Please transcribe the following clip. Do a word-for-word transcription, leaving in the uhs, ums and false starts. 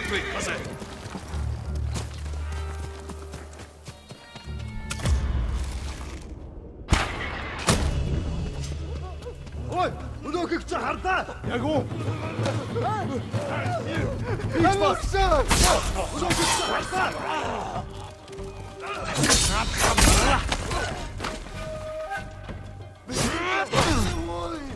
Quickly, Jose. Ой, өнөөхийг чи харлаа. Яг уу. Бич бас. Өнөөхийг чи харлаа. Ой.